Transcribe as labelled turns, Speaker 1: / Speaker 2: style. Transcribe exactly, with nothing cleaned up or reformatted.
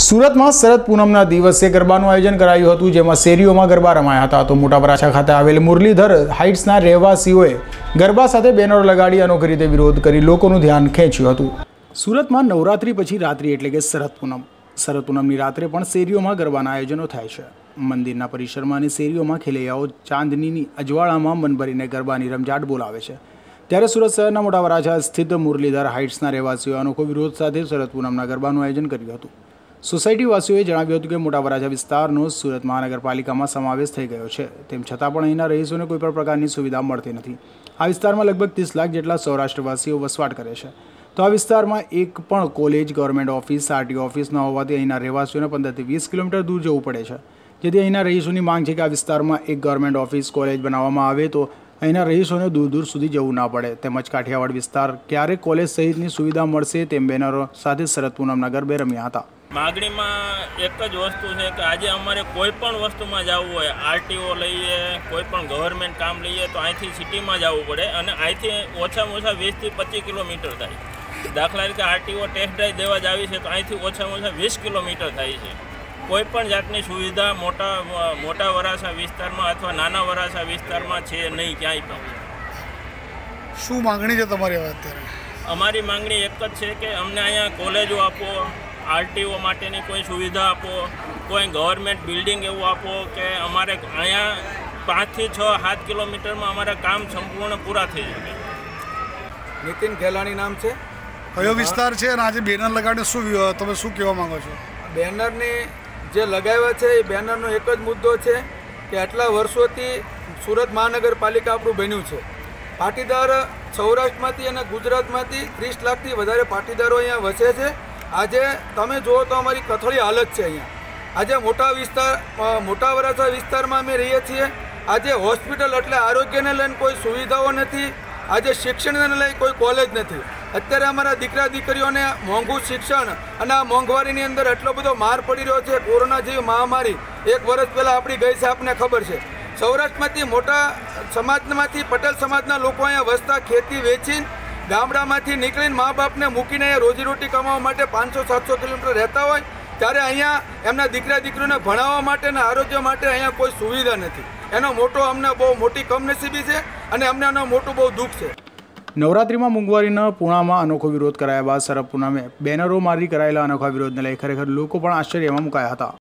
Speaker 1: સુરત માં શરદ પૂનમના દિવસે ગરબાનું આયોજન કરાયું હતું, જેમાં શેરીઓમાં ગરબા રમાયા હતા। તો મોટા વરાછા ખાતે આવેલ મુરલીધર હાઇટ્સના રહેવાસીઓએ ગરબા સાથે બેનરો લગાડી અનોખી રીતે વિરોધ કરી લોકોનું ધ્યાન ખેંચ્યું હતું। સુરતમાં નવરાત્રી પછી રાત્રિ એટલે કે શરદ પૂનમ શરદ પૂનમની રાત્રે પણ શેરીઓમાં ગરબાના આયોજનો થાય છે। મંદિરના પરિસરમાં અને શેરીઓમાં ખેલૈયાઓ ચાંદનીની અજવાળામાં મન ભરીને ગરબાની રમઝાટ બોલાવે છે। ત્યારે સુરત શહેરના મોટા વરાછા સ્થિત મુરલીધર હાઇટ્સના રહેવાસીઓએ અનોખો વિરોધ સાથે શરદ પૂનમના ગરબાનું આયોજન કર્યું હતું। સોસાયટી વાસીઓએ જણાવ્યું હતું કે મોટા વરાછા વિસ્તારનો સુરત મહાનગરપાલિકામાં સમાવેશ થઈ ગયો છે, તેમ છતાં પણ અહીંના રહીશોને કોઈ પણ પ્રકારની સુવિધા મળતી નથી। આ વિસ્તારમાં લગભગ ત્રીસ લાખ જેટલા સૌરાષ્ટ્રવાસીઓ વસવાટ કરે છે। તો આ વિસ્તારમાં એક પણ college, government office, RTO office ન હોવાથી અહીંના રહેવાસીઓને પંદરથી વીસ કિલોમીટર દૂર જવું પડે છે। જેથી અહીંના રહીશોની માંગ છે કે આ વિસ્તારમાં એક ગવર્મેન્ટ ઓફિસ, કોલેજ બનાવવામાં આવે તો અહીંના રહીશોને દૂર દૂર સુધી જવું ના પડે। તેમજ કાઠિયાવાડ વિસ્તાર ક્યારે કોલેજ સહિતની સુવિધા મળશે તેમ બેનરો સાથે શરદ પૂનમના ગરબે રમ્યા હતા।
Speaker 2: માગણીમાં એક જ વસ્તુ છે કે આજે અમારે કોઈ પણ વસ્તુમાં જવું હોય, આરટીઓ લઈએ, કોઈ પણ ગવર્મેન્ટ કામ લઈએ તો અહીંથી સિટીમાં જવું પડે અને અહીંથી ઓછામાં ઓછા વીસથી પચીસ કિલોમીટર થાય। દાખલા તરીકે આરટીઓ ટેસ્ટ ડ્રાઈવ દેવા જ આવી છે તો અહીંથી ઓછામાં ઓછા વીસ કિલોમીટર થાય છે। કોઈ પણ જાતની સુવિધા મોટા મોટા વરાછા વિસ્તારમાં અથવા નાના વરાછા વિસ્તારમાં છે નહીં ક્યાંય પણ।
Speaker 3: શું માંગણી છે તમારી અત્યારે?
Speaker 2: અમારી માંગણી એક જ છે કે અમને અહીંયા કોલેજો આપો, આરટીઓ માટેની કોઈ સુવિધા આપો, કોઈ ગવર્મેન્ટ બિલ્ડિંગ એવું આપો કે અમારે અહીંયા પાંચથી છ સાત કિલોમીટરમાં અમારા કામ સંપૂર્ણ પૂરા થઈ શકે।
Speaker 4: નીતિન ખેલાણી નામ છે।
Speaker 3: કયો વિસ્તાર છે અને આજે બેનર લગાડીને શું તમે શું કહેવા માંગો છો?
Speaker 4: બેનરની જે લગાવ્યા છે એ બેનરનો એક જ મુદ્દો છે કે આટલા વર્ષોથી સુરત મહાનગરપાલિકા આપણું બન્યું છે। પાટીદાર સૌરાષ્ટ્રમાંથી અને ગુજરાતમાંથી ત્રીસ લાખથી વધારે પાટીદારો અહીંયા વસે છે। આજે તમે જુઓ તો અમારી કથળી હાલત છે અહીંયા। આજે મોટા વિસ્તાર મોટા વરાછા વિસ્તારમાં અમે રહીએ છીએ। આજે હોસ્પિટલ એટલે આરોગ્યને લઈને કોઈ સુવિધાઓ નથી, આજે શિક્ષણને લઈ કોઈ કોલેજ નથી। અત્યારે અમારા દીકરા દીકરીઓને મોંઘું શિક્ષણ અને આ મોંઘવારીની અંદર એટલો બધો માર પડી રહ્યો છે। કોરોના જેવી મહામારી એક વર્ષ પહેલાં આપણી ગઈ છે, આપને ખબર છે। સૌરાષ્ટ્રમાંથી મોટા સમાજમાંથી પટેલ સમાજના લોકો અહીંયા વસતા, ખેતી વેચીને ગામડામાંથી નીકળીને મા બાપને મૂકીને અહીંયા રોજીરોટી કમાવા માટે પાંચસો સાતસો કિલોમીટર રહેતા હોય, ત્યારે અહીંયા એમના દીકરા દીકરીઓને ભણાવવા માટે અને આરોગ્ય માટે અહીંયા કોઈ સુવિધા નથી। એનો મોટો અમને બહુ મોટી કમનસીબી છે અને અમને એનો મોટું બહુ દુઃખ છે।
Speaker 1: નવરાત્રિમાં મોંઘવારીના પૂર્ણામાં અનોખો વિરોધ કરાયા બાદ શરદ પૂનમે બેનરો મારી કરાયેલા અનોખા વિરોધને લઈ ખરેખર લોકો પણ આશ્ચર્યમાં મુકાયા હતા।